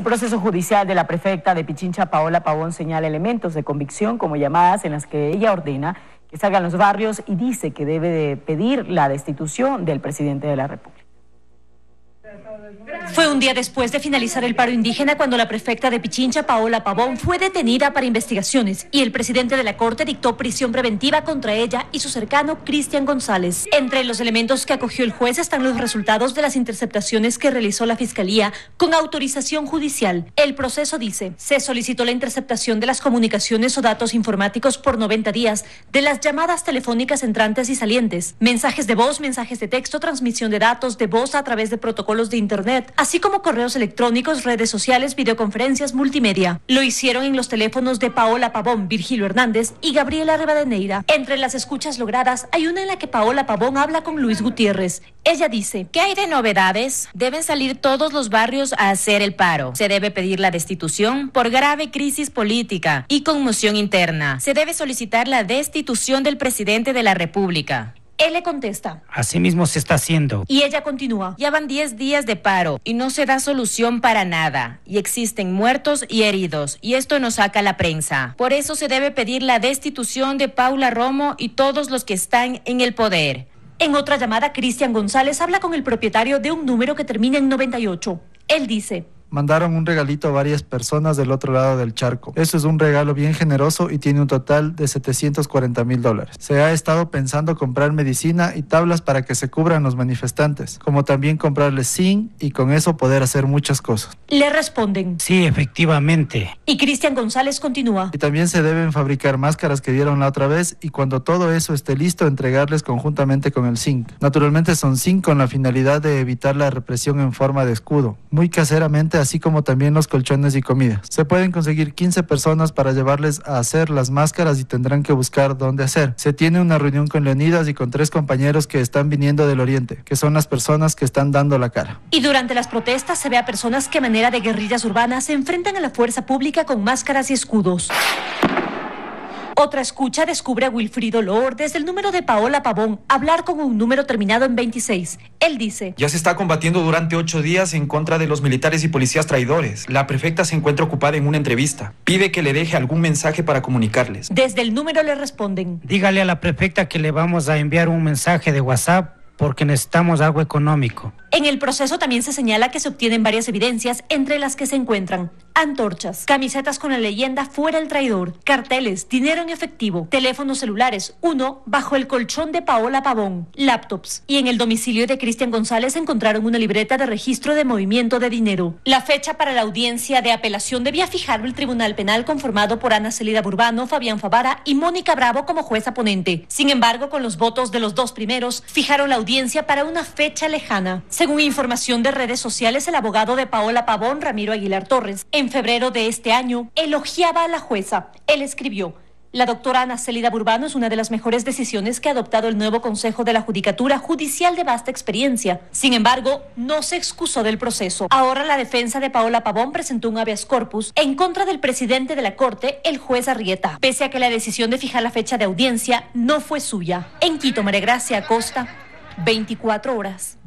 El proceso judicial de la prefecta de Pichincha, Paola Pavón, señala elementos de convicción como llamadas en las que ella ordena que salgan los barrios y dice que debe de pedir la destitución del presidente de la República. Fue un día después de finalizar el paro indígena cuando la prefecta de Pichincha, Paola Pavón, fue detenida para investigaciones y el presidente de la Corte dictó prisión preventiva contra ella y su cercano Cristian González. Entre los elementos que acogió el juez están los resultados de las interceptaciones que realizó la Fiscalía con autorización judicial. El proceso dice, se solicitó la interceptación de las comunicaciones o datos informáticos por 90 días de las llamadas telefónicas entrantes y salientes, mensajes de voz, mensajes de texto, transmisión de datos de voz a través de protocolos de Internet, así como correos electrónicos, redes sociales, videoconferencias, multimedia. Lo hicieron en los teléfonos de Paola Pavón, Virgilio Hernández y Gabriela Rivadeneira. Entre las escuchas logradas hay una en la que Paola Pavón habla con Luis Gutiérrez. Ella dice, ¿qué hay de novedades? Deben salir todos los barrios a hacer el paro. Se debe pedir la destitución por grave crisis política y conmoción interna. Se debe solicitar la destitución del presidente de la República. Él le contesta, así mismo se está haciendo. Y ella continúa, ya van 10 días de paro y no se da solución para nada. Y existen muertos y heridos y esto nos saca la prensa. Por eso se debe pedir la destitución de Paula Romo y todos los que están en el poder. En otra llamada, Cristian González habla con el propietario de un número que termina en 98. Él dice, mandaron un regalito a varias personas del otro lado del charco. Eso es un regalo bien generoso y tiene un total de $740,000. Se ha estado pensando comprar medicina y tablas para que se cubran los manifestantes, como también comprarles zinc y con eso poder hacer muchas cosas. Le responden, sí, efectivamente. Y Cristian González continúa. Y también se deben fabricar máscaras que dieron la otra vez y cuando todo eso esté listo, entregarles conjuntamente con el zinc. Naturalmente son zinc con la finalidad de evitar la represión en forma de escudo, muy caseramente, así como también los colchones y comida. Se pueden conseguir 15 personas para llevarles a hacer las máscaras y tendrán que buscar dónde hacer. Se tiene una reunión con Leonidas y con 3 compañeros que están viniendo del oriente, que son las personas que están dando la cara. Y durante las protestas se ve a personas que a manera de guerrillas urbanas se enfrentan a la fuerza pública con máscaras y escudos. Otra escucha descubre a Wilfrido Loor desde el número de Paola Pavón hablar con un número terminado en 26. Él dice, ya se está combatiendo durante 8 días en contra de los militares y policías traidores. La prefecta se encuentra ocupada en una entrevista. Pide que le deje algún mensaje para comunicarles. Desde el número le responden, dígale a la prefecta que le vamos a enviar un mensaje de WhatsApp porque necesitamos algo económico. En el proceso también se señala que se obtienen varias evidencias, entre las que se encuentran antorchas, camisetas con la leyenda "Fuera el traidor", carteles, dinero en efectivo, teléfonos celulares, uno bajo el colchón de Paola Pavón, laptops. Y en el domicilio de Cristian González encontraron una libreta de registro de movimiento de dinero. La fecha para la audiencia de apelación debía fijarlo el Tribunal Penal conformado por Ana Celida Burbano, Fabián Favara y Mónica Bravo como jueza ponente. Sin embargo, con los votos de los 2 primeros, fijaron la audiencia para una fecha lejana. Según información de redes sociales, el abogado de Paola Pavón, Ramiro Aguilar Torres, en febrero de este año, elogiaba a la jueza. Él escribió, la doctora Ana Celida Burbano es una de las mejores decisiones que ha adoptado el nuevo Consejo de la Judicatura Judicial de vasta experiencia. Sin embargo, no se excusó del proceso. Ahora la defensa de Paola Pavón presentó un habeas corpus en contra del presidente de la Corte, el juez Arrieta, pese a que la decisión de fijar la fecha de audiencia no fue suya. En Quito, María Gracia Acosta, 24 horas.